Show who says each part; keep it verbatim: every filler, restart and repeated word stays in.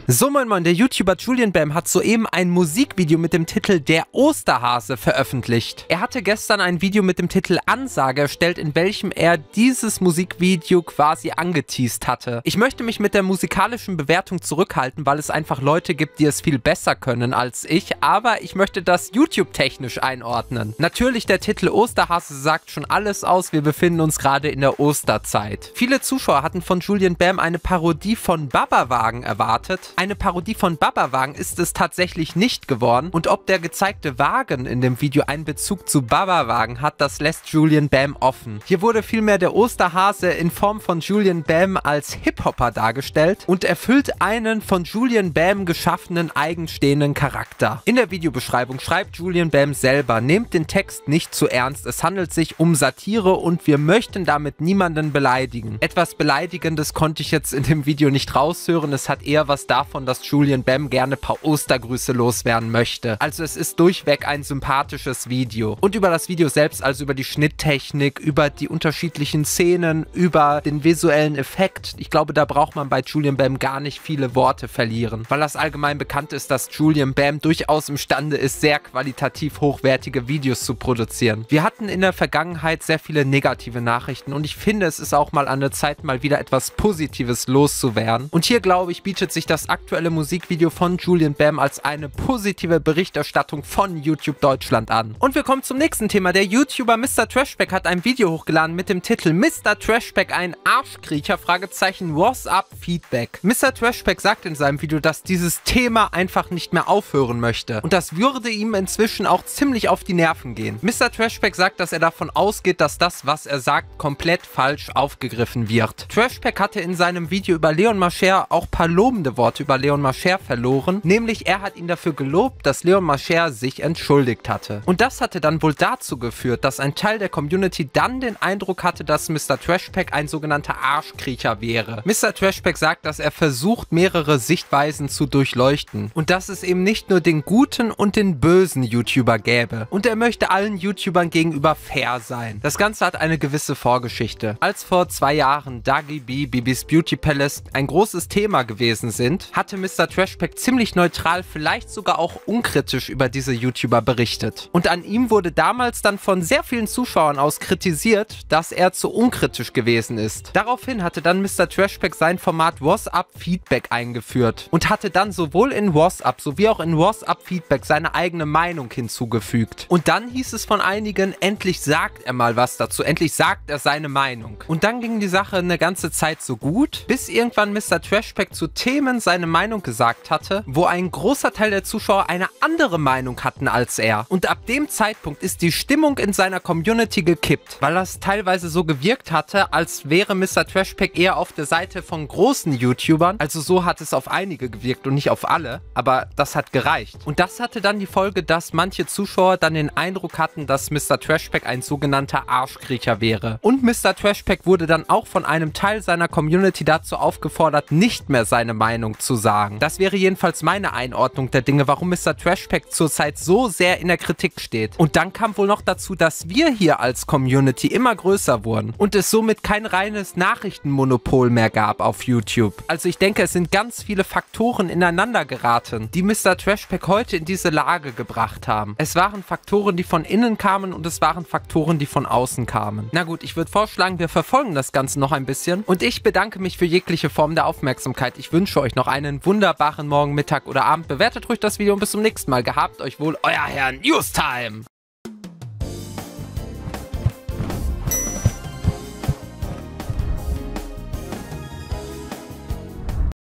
Speaker 1: So moin moin, der YouTuber Julian Bam hat soeben ein Musikvideo mit dem Titel Der Osterhase veröffentlicht. Er hatte gestern ein Video mit dem Titel Ansage erstellt, in welchem er dieses Musikvideo quasi angeteast hatte. Ich möchte mich mit der musikalischen Bewertung zurückhalten, weil es einfach Leute gibt, die es viel besser können als ich, aber ich möchte das YouTube-technisch einordnen. Natürlich, der Titel Osterhase sagt schon alles aus, wir befinden uns gerade in der Osterzeit. Viele Zuschauer hatten von Julian Bam eine Parodie von Babawagen erwartet. Eine Parodie von Babawagen ist es tatsächlich nicht geworden und ob der gezeigte Wagen in dem Video einen Bezug zu Babawagen hat, das lässt Julian Bam offen. Hier wurde vielmehr der Osterhase in Form von Julian Bam als Hip-Hopper dargestellt und erfüllt einen von Julian Bam geschaffenen eigenstehenden Charakter. In der Videobeschreibung schreibt Julian Bam selber: Nehmt den Text nicht zu ernst, es handelt sich um Satire und wir möchten damit niemanden beleidigen. Etwas Beleidigendes konnte ich jetzt in dem Video nicht raushören, es hat eher was davon, dass Julian Bam gerne ein paar Ostergrüße loswerden möchte. Also es ist durchweg ein sympathisches Video. Und über das Video selbst, also über die Schnitttechnik, über die unterschiedlichen Szenen, über den visuellen Effekt, ich glaube, da braucht man bei Julian Bam gar nicht viele Worte verlieren, weil das allgemein bekannt ist, dass Julian Bam durchaus imstande ist, sehr qualitativ hochwertige Videos zu produzieren. Wir hatten in der Vergangenheit sehr viele negative Nachrichten und ich finde, es ist auch mal an der Zeit, mal wieder etwas Positives loszuwerden. Und hier, glaube ich, bietet sich das aktuelle Musikvideo von Julian Bam als eine positive Berichterstattung von YouTube Deutschland an. Und wir kommen zum nächsten Thema. Der YouTuber Mister Trashback hat ein Video hochgeladen mit dem Titel Mister Trashback, ein Arschkriecher, Fragezeichen, What's up Feedback. Mister Trashback sagt in seinem Video, dass dieses Thema einfach nicht mehr aufhören möchte. Und das würde ihm inzwischen auch ziemlich auf die Nerven gehen. Mister Trashback sagt, dass er davon ausgeht, dass das, was er sagt, komplett falsch aufgegriffen wird. Trashback hatte in seinem Video über Leon Mascher auch paar lobende Worte über Leon Mascher verloren, nämlich er hat ihn dafür gelobt, dass Leon Mascher sich entschuldigt hatte. Und das hatte dann wohl dazu geführt, dass ein Teil der Community dann den Eindruck hatte, dass Mister Trashback ein sogenannter Arschkriecher wäre. Mister Trashback sagt, dass er versucht, mehrere Sichtweisen zu durchleuchten und dass es eben nicht nur den guten und den bösen YouTuber gäbe. Und er möchte allen YouTubern gegenüber fair sein. Das Ganze hat eine gewisse Vorgeschichte. Als vor zwei Jahren Dagi B, Bibis Beauty Palace ein großes Thema gewesen sind, hatte Mister Trashback ziemlich neutral, vielleicht sogar auch unkritisch über diese YouTuber berichtet. Und an ihm wurde damals dann von sehr vielen Zuschauern aus kritisiert, dass er zu unkritisch gewesen ist. Daraufhin hatte dann Mister Trashback sein Format What's up Feedback eingeführt und hatte dann sowohl in What's up sowie auch in What's up Feedback seine eigene Meinung hinzugefügt. Und dann hieß es von einigen, endlich sagt er mal was dazu, endlich sagt er seine Meinung. Und dann ging die Sache eine ganze Zeit so gut, bis irgendwann Mister Trashback zu Themen seine Meinung gesagt hatte, wo ein großer Teil der Zuschauer eine andere Meinung hatten als er. Und ab dem Zeitpunkt ist die Stimmung in seiner Community gekippt, weil das teilweise so gewirkt hatte, als wäre Mister Trashback eher auf der Seite von großen YouTubern. Also so hat es auf einige gewirkt und nicht auf alle, aber das hat gereicht. Und das hatte dann die Folge, dass manche Zuschauer dann den Eindruck hatten, dass Mister Trashback ein sogenannter Arschkriecher wäre. Und Mister Trashback wurde dann auch von einem Teil seiner Community dazu aufgefordert, nicht mehr seine Meinung zu sagen. Das wäre jedenfalls meine Einordnung der Dinge, warum Mister Trashback zurzeit so sehr in der Kritik steht. Und dann kam wohl noch dazu, dass wir hier als Community immer größer wurden und es somit kein reines Nachrichtenmonopol mehr gab auf YouTube. Also ich denke, es sind ganz viele Faktoren ineinander geraten, die Mister Trashback heute in diese Lage gebracht haben. Es waren Faktoren, die von innen kamen und es waren Faktoren, die von außen kamen. Na gut, ich würde vorschlagen, wir verfolgen das Ganze noch ein bisschen und ich bedanke mich für jegliche Form der Aufmerksamkeit. Ich wünsche euch noch einen wunderbaren Morgen, Mittag oder Abend. Bewertet ruhig das Video und bis zum nächsten Mal. Gehabt euch wohl, euer Herr Newstime!